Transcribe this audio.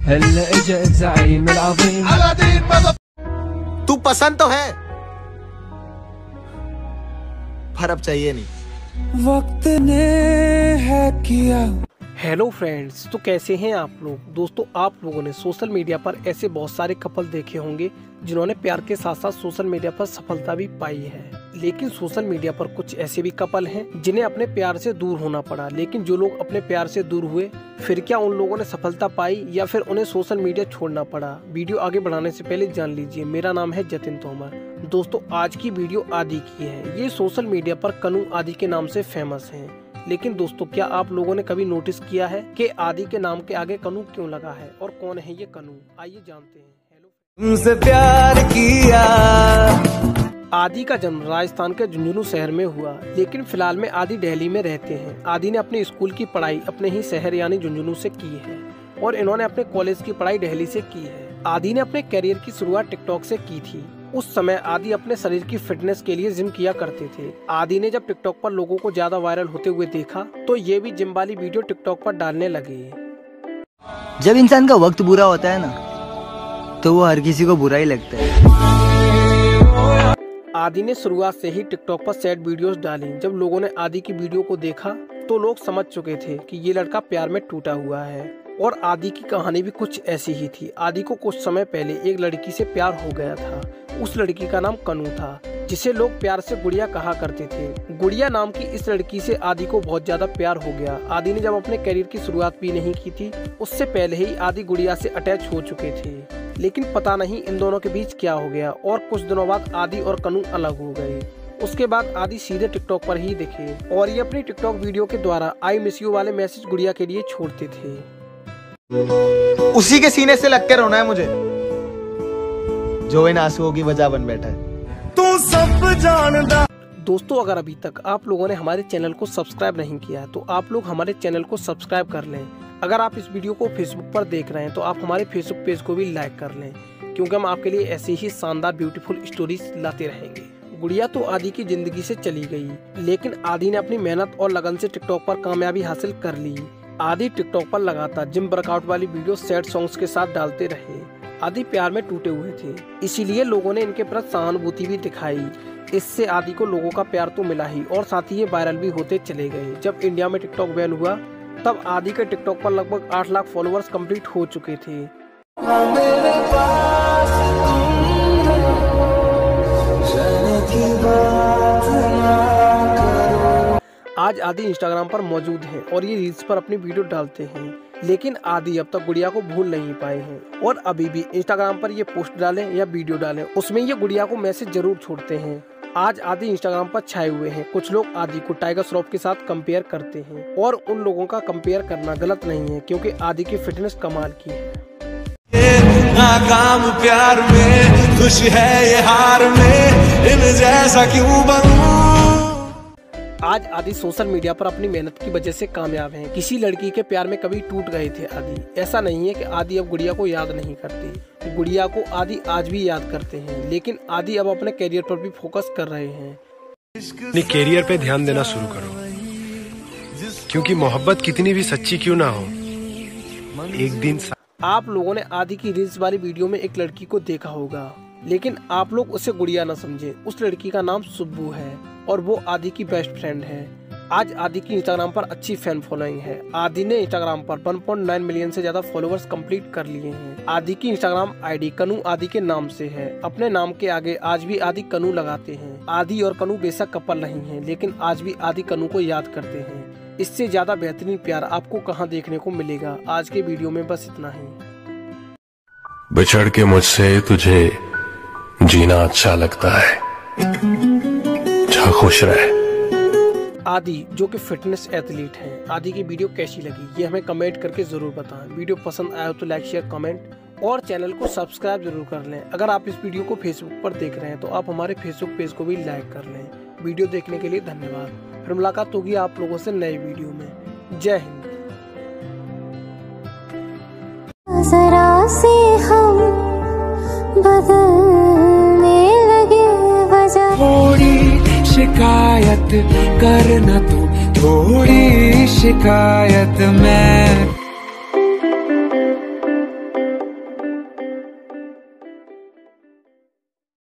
هلا اجا الزعيم العظيم तू पसंद तो है पर अब चाहिए नहीं। वक्त ने है किया। हेलो फ्रेंड्स, तो कैसे हैं आप लोग। दोस्तों, आप लोगों ने सोशल मीडिया पर ऐसे बहुत सारे कपल देखे होंगे जिन्होंने प्यार के साथ साथ सोशल मीडिया पर सफलता भी पाई है। लेकिन सोशल मीडिया पर कुछ ऐसे भी कपल हैं जिन्हें अपने प्यार से दूर होना पड़ा। लेकिन जो लोग अपने प्यार से दूर हुए, फिर क्या उन लोगों ने सफलता पाई या फिर उन्हें सोशल मीडिया छोड़ना पड़ा। वीडियो आगे बढ़ाने से पहले जान लीजिए, मेरा नाम है जतिन तोमर। दोस्तों, आज की वीडियो आदि की है। ये सोशल मीडिया पर कनू आदि के नाम से फेमस है। लेकिन दोस्तों, क्या आप लोगों ने कभी नोटिस किया है कि आदि के नाम के आगे कनू क्यों लगा है और कौन है ये कनू। आइए जानते हैं। हेलो, तुमसे प्यार किया। आदि का जन्म राजस्थान के झुंझुनू शहर में हुआ, लेकिन फिलहाल में आदि दिल्ली में रहते हैं। आदि ने अपनी स्कूल की पढ़ाई अपने ही शहर यानी झुंझुनू से की है और इन्होंने अपने कॉलेज की पढ़ाई दिल्ली से की है। आदि ने अपने करियर की शुरुआत टिकटॉक से की थी। उस समय आदि अपने शरीर की फिटनेस के लिए जिम किया करते थे। आदि ने जब टिकटॉक पर लोगों को ज्यादा वायरल होते हुए देखा तो ये भी जिम वाली वीडियो टिकटॉक पर डालने लगे। जब इंसान का वक्त बुरा होता है ना, तो वो हर किसी को बुरा ही लगता है। आदि ने शुरुआत से ही टिकटॉक पर सैड वीडियोस डाली। जब लोगों ने आदि की वीडियो को देखा तो लोग समझ चुके थे कि ये लड़का प्यार में टूटा हुआ है। और आदि की कहानी भी कुछ ऐसी ही थी। आदि को कुछ समय पहले एक लड़की से प्यार हो गया था। उस लड़की का नाम कनू था, जिसे लोग प्यार से गुड़िया कहा करते थे। गुड़िया नाम की इस लड़की से आदि को बहुत ज्यादा प्यार हो गया। आदि ने जब अपने करियर की शुरुआत भी नहीं की थी, उससे पहले ही आदि गुड़िया से अटैच हो चुके थे। लेकिन पता नहीं इन दोनों के बीच क्या हो गया और कुछ दिनों बाद आदि और कनू अलग हो गए। उसके बाद आदि सीधे टिकटॉक पर ही दिखे और ये अपनी टिकटॉक वीडियो के द्वारा आई मिस यू वाले मैसेज गुड़िया के लिए छोड़ते थे। उसी के सीने से लग के रोना है मुझे जो इन आंसुओं की वजह बन बैठा है। तू सब जानदा। दोस्तों, अगर अभी तक आप लोगों ने हमारे चैनल को सब्सक्राइब नहीं किया है तो आप लोग हमारे चैनल को सब्सक्राइब कर लें। अगर आप इस वीडियो को फेसबुक पर देख रहे हैं तो आप हमारे फेसबुक पेज को भी लाइक कर लें, क्योंकि हम आपके लिए ऐसी ही शानदार ब्यूटीफुल स्टोरीज लाते रहेंगे। गुड़िया तो आदि की जिंदगी से चली गई, लेकिन आदि ने अपनी मेहनत और लगन से टिकटॉक पर कामयाबी हासिल कर ली। आदि टिकटॉक पर लगातार जिम वर्कआउट वाली वीडियो सैड सॉन्ग्स के साथ डालते रहे। आदि प्यार में टूटे हुए थे, इसीलिए लोगों ने इनके प्रति सहानुभूति भी दिखाई। इससे आदि को लोगों का प्यार तो मिला ही और साथ ही ये वायरल भी होते चले गए। जब इंडिया में टिकटॉक बैन हुआ तब आदि के टिकटॉक पर लगभग 8 लाख फॉलोअर्स कंप्लीट हो चुके थे। आज आदि इंस्टाग्राम पर मौजूद हैं और ये रील्स पर अपनी वीडियो डालते हैं। लेकिन आदि अब तक गुड़िया को भूल नहीं पाए हैं और अभी भी इंस्टाग्राम पर ये पोस्ट डालें या वीडियो डालें, उसमें ये गुड़िया को मैसेज जरूर छोड़ते हैं। आज आदि इंस्टाग्राम पर छाए हुए हैं। कुछ लोग आदि को टाइगर श्रॉफ के साथ कंपेयर करते हैं और उन लोगों का कंपेयर करना गलत नहीं है, क्योंकि आदि की फिटनेस कमाल की है। नाकाम प्यार में खुश है ये हार में, इन जैसा क्यों बनूं। आज आदि सोशल मीडिया पर अपनी मेहनत की वजह से कामयाब हैं। किसी लड़की के प्यार में कभी टूट गए थे आदि। ऐसा नहीं है कि आदि अब गुड़िया को याद नहीं करती। गुड़िया को आदि आज भी याद करते हैं, लेकिन आदि अब अपने करियर पर भी फोकस कर रहे हैं। अपने करियर पे ध्यान देना शुरू करो, क्योंकि मोहब्बत कितनी भी सच्ची क्यों ना हो, एक दिन आप लोगों ने आदि की रील्स वाली वीडियो में एक लड़की को देखा होगा, लेकिन आप लोग उसे गुड़िया न समझे। उस लड़की का नाम सुब्बू है और वो आदि की बेस्ट फ्रेंड है। आज आदि की इंस्टाग्राम पर अच्छी फैन फॉलोइंग है। आदि ने इंस्टाग्राम पर 1.9 मिलियन से ज्यादा फॉलोअर्स कंप्लीट कर लिए हैं। आदि की इंस्टाग्राम आईडी कनू आदि के नाम से है। अपने नाम के आगे आज भी आदि कनू लगाते हैं। आदि और कनू बेशक कपल नहीं है, लेकिन आज भी आदि कनू को याद करते हैं। इससे ज्यादा बेहतरीन प्यार आपको कहाँ देखने को मिलेगा। आज के वीडियो में बस इतना ही। बिछड़ के मुझसे तुझे जीना अच्छा लगता है, जा खुश रहे। आदि जो कि फिटनेस एथलीट हैं। आदि की वीडियो कैसी लगी ये हमें कमेंट करके जरूर बताएं। वीडियो पसंद आया तो लाइक शेयर कमेंट और चैनल को सब्सक्राइब जरूर कर लें। अगर आप इस वीडियो को फेसबुक पर देख रहे हैं तो आप हमारे फेसबुक पेज को भी लाइक कर लें। वीडियो देखने के लिए धन्यवाद। फिर मुलाकात होगी आप लोगों से नए वीडियो में। जय हिंद। जरा से हम बदलने लगे वजह, थोड़ी शिकायत करना तू, थोड़ी शिकायत मैं